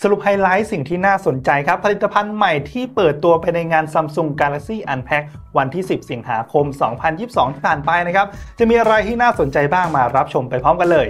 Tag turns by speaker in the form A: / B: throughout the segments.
A: สรุปไฮไลท์สิ่งที่น่าสนใจครับผลิตภัณฑ์ใหม่ที่เปิดตัวไปในงาน Samsung Galaxy Unpacked วันที่ 10 สิงหาคม 2022 ที่ผ่านไปนะครับจะมีอะไรที่น่าสนใจบ้างมารับชมไปพร้อมกันเลย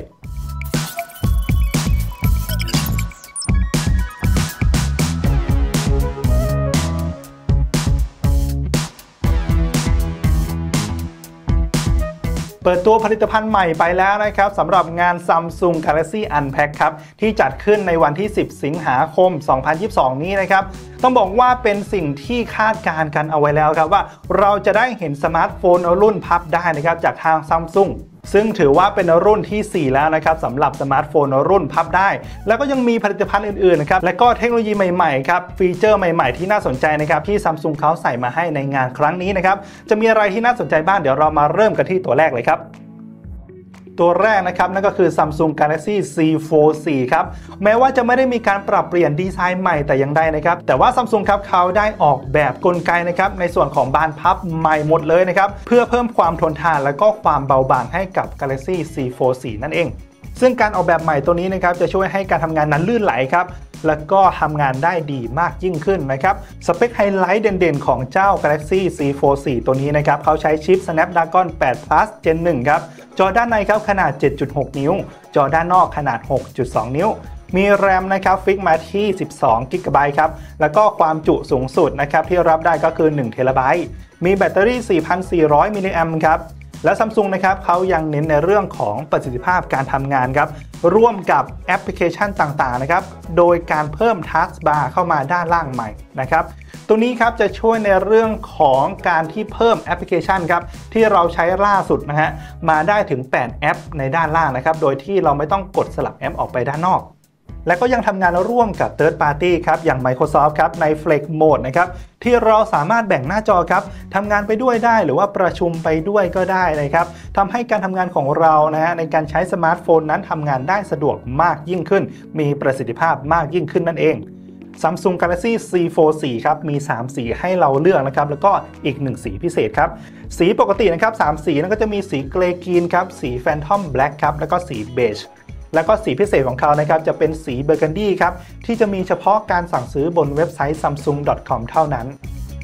A: เปิดตัวผลิตภัณฑ์ใหม่ไปแล้วนะครับสำหรับงาน Samsung Galaxy Unpacked ครับที่จัดขึ้นในวันที่ 10 สิงหาคม 2022 นี้นะครับต้องบอกว่าเป็นสิ่งที่คาดการณ์กันเอาไว้แล้วครับว่าเราจะได้เห็นสมาร์ทโฟนรุ่นพับได้นะครับจากทาง Samsung ซึ่งถือว่าเป็นรุ่นที่ 4 แล้วนะครับสำหรับสมาร์ทโฟนรุ่นพับได้แล้วก็ยังมีผลิตภัณฑ์อื่นๆนะครับและก็เทคโนโลยีใหม่ๆครับฟีเจอร์ใหม่ๆที่น่าสนใจนะครับที่ Samsung เขาใส่มาให้ในงานครั้งนี้นะครับจะมีอะไรที่น่าสนใจบ้างเดี๋ยวเรามาเริ่มกันที่ตัวแรกเลยครับตัวแรกนะครับนั่นก็คือ Samsung Galaxy Z Fold 4 ครับแม้ว่าจะไม่ได้มีการปรับเปลี่ยนดีไซน์ใหม่แต่อย่างใดนะครับแต่ว่า Samsung ครับเขาได้ออกแบบกลไกนะครับในส่วนของบานพับใหม่หมดเลยนะครับเพื่อเพิ่มความทนทานและก็ความเบาบางให้กับ Galaxy Z Fold 4 นั่นเองซึ่งการออกแบบใหม่ตัวนี้นะครับจะช่วยให้การทำงานนั้นลื่นไหลครับแล้วก็ทำงานได้ดีมากยิ่งขึ้นนะครับสเปคไฮไลท์เด่นๆของเจ้า Galaxy Z Fold 4 ตัวนี้นะครับเขาใช้ชิป Snapdragon 8 Plus Gen 1 ครับจอด้านในครับขนาด 7.6 นิ้วจอด้านนอกขนาด 6.2 นิ้วมีแรมนะครับฟิกมาที่12 GB ครับแล้วก็ความจุสูงสุดนะครับที่รับได้ก็คือ1 TB มีแบตเตอรี่ 4,400 มิลลิแอมป์ครับและ Samsung นะครับเขายังเน้นในเรื่องของประสิทธิภาพการทำงานครับร่วมกับแอปพลิเคชันต่างๆนะครับโดยการเพิ่ม Task Bar เข้ามาด้านล่างใหม่นะครับตัวนี้ครับจะช่วยในเรื่องของการที่เพิ่มแอปพลิเคชันครับที่เราใช้ล่าสุดนะฮะมาได้ถึง8แอปในด้านล่างนะครับโดยที่เราไม่ต้องกดสลับแอปออกไปด้านนอกและก็ยังทำงานร่วมกับ Third Party ครับอย่าง Microsoft ครับใน Flex Mode นะครับที่เราสามารถแบ่งหน้าจอครับทำงานไปด้วยได้หรือว่าประชุมไปด้วยก็ได้นะครับทำให้การทำงานของเรานะฮะในการใช้สมาร์ทโฟนนั้นทำงานได้สะดวกมากยิ่งขึ้นมีประสิทธิภาพมากยิ่งขึ้นนั่นเอง Samsung Galaxy Z Fold 4 ครับมี3สีให้เราเลือกนะครับแล้วก็อีก1สีพิเศษครับสีปกตินะครับ3สีนั้นก็จะมีสีเกรย์กรีนครับสี Phantom Black ครับแล้วก็สีเบจแล้วก็สีพิเศษของเขานะครับจะเป็นสีเบอร์กันดี้ครับที่จะมีเฉพาะการสั่งซื้อบนเว็บไซต์ samsung.com เท่านั้น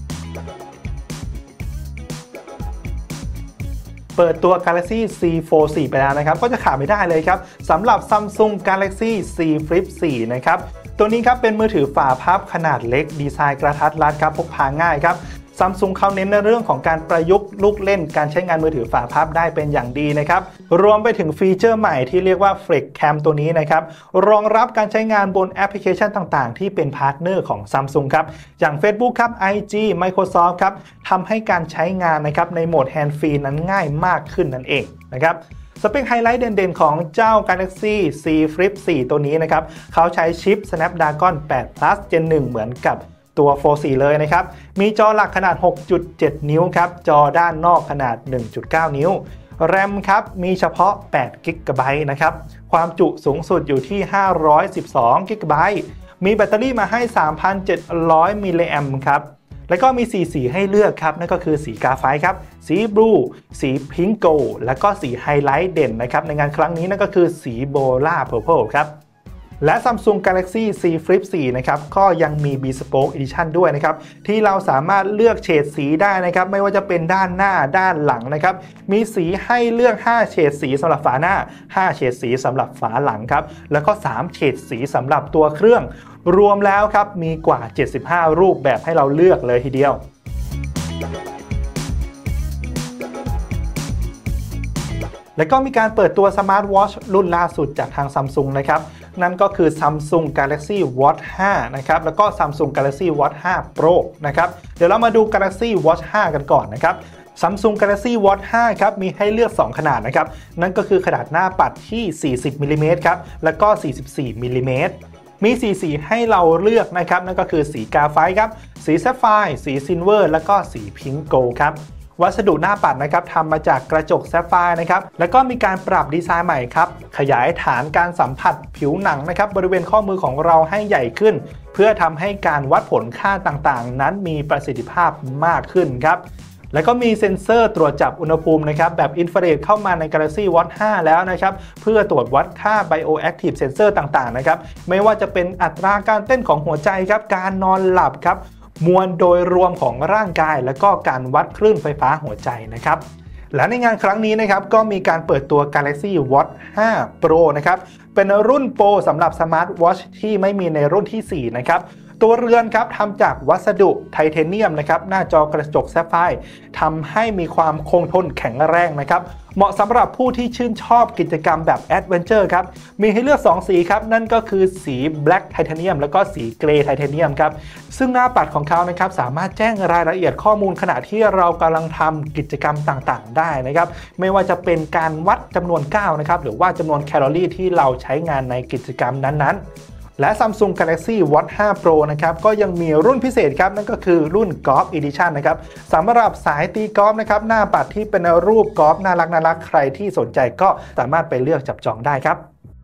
A: เปิดตัว Galaxy Z Fold 4 ไปแล้วนะครับก็จะขาดไม่ได้เลยครับสำหรับ Samsung Galaxy Z Flip 4 นะครับตัวนี้ครับเป็นมือถือฝาพับขนาดเล็กดีไซน์กระทัดรัดครับพกพาง่ายครับSamsung เขาเน้นในเรื่องของการประยุกต์ลูกเล่นการใช้งานมือถือฝาพับได้เป็นอย่างดีนะครับรวมไปถึงฟีเจอร์ใหม่ที่เรียกว่า Flex Cam ตัวนี้นะครับรองรับการใช้งานบนแอปพลิเคชันต่างๆที่เป็นพาร์ทเนอร์ของ Samsung ครับอย่าง Facebook ครับ IG Microsoft ครับทำให้การใช้งานนะครับในโหมด Hand Free นั้นง่ายมากขึ้นนั่นเองนะครับสเปคไฮไลท์เด่นๆของเจ้า Galaxy Z Flip 4 ตัวนี้นะครับเขาใช้ชิป Snapdragon 8 Plus Gen 1 เหมือนกับตัว Fold 4 เลยนะครับมีจอหลักขนาด 6.7 นิ้วครับจอด้านนอกขนาด 1.9 นิ้วแรมครับมีเฉพาะ8 GB นะครับความจุสูงสุดอยู่ที่512 GB มีแบตเตอรี่มาให้ 3,700 มิลลิแอมป์ครับแล้วก็มีสีให้เลือกครับนั่นก็คือสีกาไฟครับสีบลูสีพิงโกแล้วก็สีไฮไลท์เด่นนะครับในงานครั้งนี้นั่นก็คือสีโบลาเพอร์เพลครับและ Samsung Galaxy Z Flip 4 นะครับก็ยังมี Bespoke Edition ด้วยนะครับที่เราสามารถเลือกเฉดสีได้นะครับไม่ว่าจะเป็นด้านหน้าด้านหลังนะครับมีสีให้เลือก5เฉดสีสำหรับฝาหน้า5เฉดสีสำหรับฝาหลังครับแล้วก็3เฉดสีสำหรับตัวเครื่องรวมแล้วครับมีกว่า75รูปแบบให้เราเลือกเลยทีเดียวและก็มีการเปิดตัว Smart Watch รุ่นล่าสุดจากทาง Samsung นะครับนั่นก็คือ Samsung Galaxy Watch 5 นะครับแล้วก็ Samsung Galaxy Watch 5 Pro นะครับเดี๋ยวเรามาดู Galaxy Watch 5 กันก่อนนะครับ Samsung Galaxy Watch 5 ครับมีให้เลือก2ขนาดนะครับนั่นก็คือขนาดหน้าปัดที่40มิลลิเมตรครับแล้วก็44มิลลิเมตรมีสีให้เราเลือกนะครับนั่นก็คือสีกาไฟครับสีแซฟไฟร์สีซิลเวอร์แล้วก็สีพิงค์โกลด์ครับวัสดุหน้าปัดนะครับทำมาจากกระจกแซฟไฟร์นะครับแล้วก็มีการปรับดีไซน์ใหม่ครับขยายฐานการสัมผัสผิวหนังนะครับบริเวณข้อมือของเราให้ใหญ่ขึ้นเพื่อทำให้การวัดผลค่าต่างๆนั้นมีประสิทธิภาพมากขึ้นครับแล้วก็มีเซ็นเซอร์ตรวจจับอุณหภูมินะครับแบบอินฟราเรดเข้ามาใน Galaxy Watch 5 แล้วนะครับเพื่อตรวจวัดค่า Bioactive Sensor ต่างๆนะครับไม่ว่าจะเป็นอัตราการเต้นของหัวใจครับการนอนหลับครับมวลโดยรวมของร่างกายแล้วก็การวัดคลื่นไฟฟ้าหัวใจนะครับและในงานครั้งนี้นะครับก็มีการเปิดตัว Galaxy Watch 5 Pro นะครับเป็นรุ่น Pro สำหรับ Smart Watch ที่ไม่มีในรุ่นที่ 4 นะครับตัวเรือนครับทำจากวัสดุไทเทเนียมนะครับหน้าจอกระจกแซฟไฟร์ทำให้มีความคงทนแข็งแรงนะครับเหมาะสำหรับผู้ที่ชื่นชอบกิจกรรมแบบแอดเวนเจอร์ครับมีให้เลือก2สีครับนั่นก็คือสี Black Titanium แล้วก็สี Grey Titanium ครับซึ่งหน้าปัดของเขานะครับสามารถแจ้งรายละเอียดข้อมูลขณะที่เรากำลังทำกิจกรรมต่างๆได้นะครับไม่ว่าจะเป็นการวัดจำนวนก้าวนะครับหรือว่าจำนวนแคลอรี่ที่เราใช้งานในกิจกรรมนั้นๆและ Samsung Galaxy Watch 5 Pro นะครับก็ยังมีรุ่นพิเศษครับนั่นก็คือรุ่น Golf Edition นะครับสำหรับสายตีกอล์ฟนะครับหน้าปัดที่เป็นรูปกอล์ฟน่ารักใครที่สนใจก็สามารถไปเลือกจับจองได้ครับ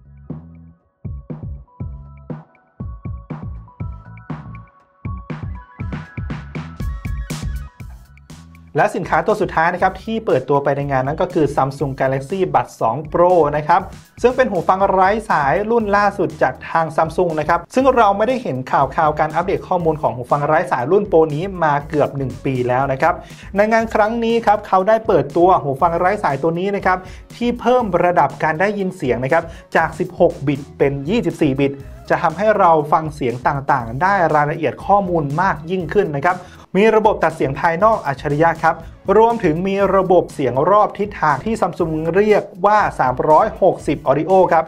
A: และสินค้าตัวสุดท้ายนะครับที่เปิดตัวไปในงานนั้นก็คือ Samsung Galaxy Buds 2 Pro นะครับซึ่งเป็นหูฟังไร้สายรุ่นล่าสุดจากทาง Samsung นะครับซึ่งเราไม่ได้เห็นข่าวการอัปเดตข้อมูลของหูฟังไร้สายรุ่น Pro นี้มาเกือบ1 ปีแล้วนะครับในงานครั้งนี้ครับเขาได้เปิดตัวหูฟังไร้สายตัวนี้นะครับที่เพิ่มระดับการได้ยินเสียงนะครับจาก16 บิตเป็น24 บิตจะทำให้เราฟังเสียงต่างๆได้รายละเอียดข้อมูลมากยิ่งขึ้นนะครับมีระบบตัดเสียงภายนอกอัจฉริยะครับรวมถึงมีระบบเสียงรอบทิศทางที่ Samsung เรียกว่า360 Audio ครับ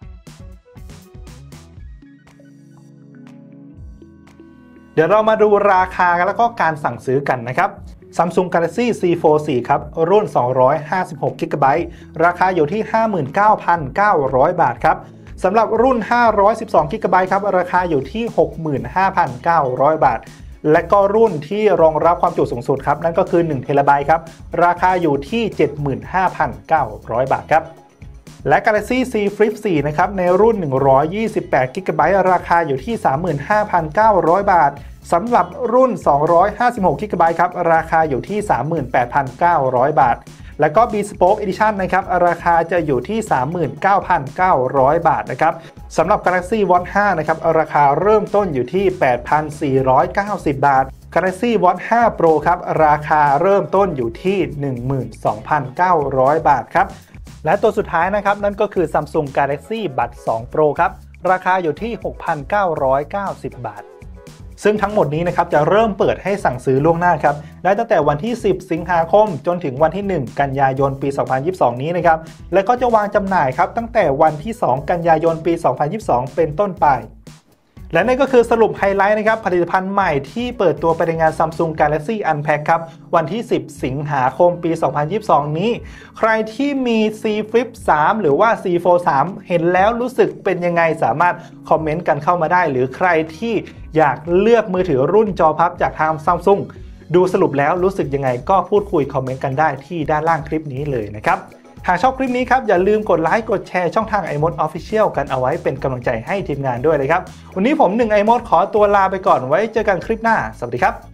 A: เดี๋ยวเรามาดูราคาแล้วก็การสั่งซื้อกันนะครับ Samsung Galaxy C Fold 4 ครับรุ่น256 GB ราคาอยู่ที่ 59,900 บาทครับสำหรับรุ่น512 GB ครับราคาอยู่ที่ 65,900 บาทและก็รุ่นที่รองรับความจุสูงสุดครับนั่นก็คือ1 TB ครับราคาอยู่ที่ 75,900 บาทครับและ Galaxy Z Flip 4 นะครับในรุ่น128 GB ราคาอยู่ที่ 35,900 บาทสำหรับรุ่น256 GB ครับราคาอยู่ที่ 38,900 บาทแล้วก็ Bespoke Edition นะครับราคาจะอยู่ที่ 39,900 บาทนะครับสำหรับ Galaxy Watch 5 นะครับราคาเริ่มต้นอยู่ที่ 8,490 บาท Galaxy Watch 5 Pro ครับราคาเริ่มต้นอยู่ที่ 12,900 บาทครับและตัวสุดท้ายนะครับนั่นก็คือ Samsung Galaxy Buds 2 Pro ครับราคาอยู่ที่ 6,990 บาทซึ่งทั้งหมดนี้นะครับจะเริ่มเปิดให้สั่งซื้อล่วงหน้าครับได้ตั้งแต่วันที่ 10 สิงหาคมจนถึงวันที่ 1 กันยายนปี 2022 นี้นะครับและก็จะวางจำหน่ายครับตั้งแต่วันที่ 2 กันยายนปี 2022 เป็นต้นไปและนี่ก็คือสรุปไฮไลท์นะครับผลิตภัณฑ์ใหม่ที่เปิดตัวไปในงาน Samsung Galaxy Unpack ครับวันที่ 10 สิงหาคมปี 2022 นี้ใครที่มี Z Flip 3 หรือว่า Z Fold 3 เห็นแล้วรู้สึกเป็นยังไงสามารถคอมเมนต์กันเข้ามาได้หรือใครที่อยากเลือกมือถือรุ่นจอพับจากทาง Samsung ดูสรุปแล้วรู้สึกยังไงก็พูดคุยคอมเมนต์กันได้ที่ด้านล่างคลิปนี้เลยนะครับหากชอบคลิปนี้ครับอย่าลืมกดไลค์กดแชร์ช่องทาง iMode Official กันเอาไว้เป็นกำลังใจให้ทีมงานด้วยเลยครับวันนี้ผม1 iMode ขอตัวลาไปก่อนไว้เจอกันคลิปหน้าสวัสดีครับ